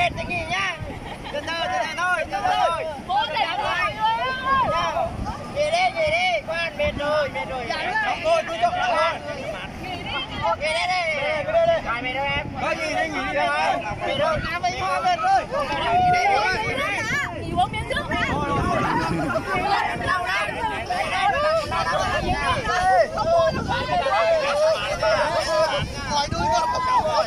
mệt thì nghỉ nhá. Từ từ thôi. Bố thầy thôi. Nghỉ đi, khoan mệt rồi. Không thôi, cứ chọn là nghỉ đi. Rồi mệt đâu em? Có gì đi nghỉ đi rồi. Mệt rồi, ăn với hoa mệt rồi. Nghỉ uống miếng nước đã. Hỏi đuôi con không rồi.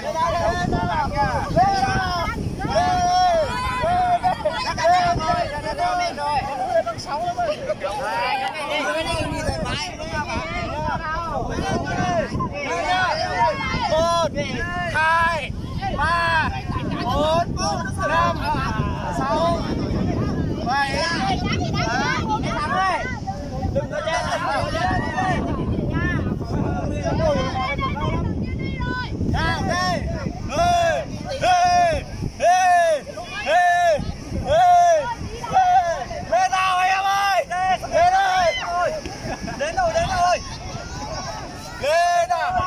Một, hai, ba, bốn, năm, sáu, bảy, đừng có chết. Lên nào em ơi, lên ơi, đến rồi. Lên nào,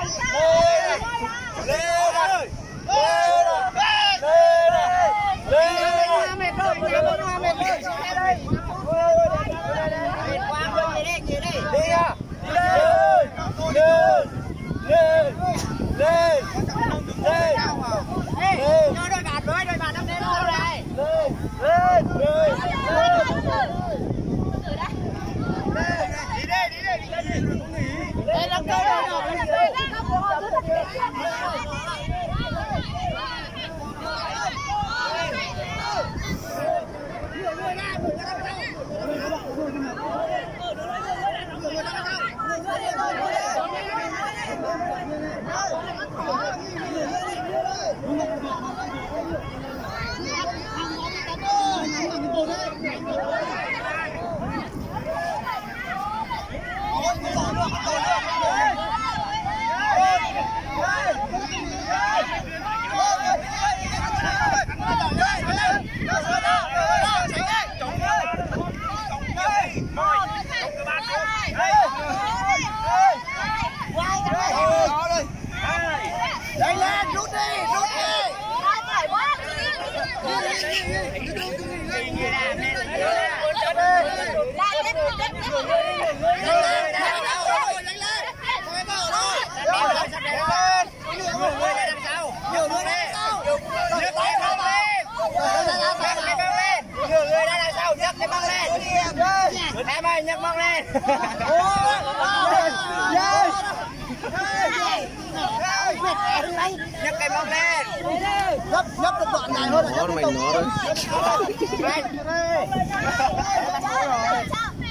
em ơi, nhấc mông lên. Nhấc cái mông lên. Nhấc được đoạn này hơn là nhấc tiếp tục.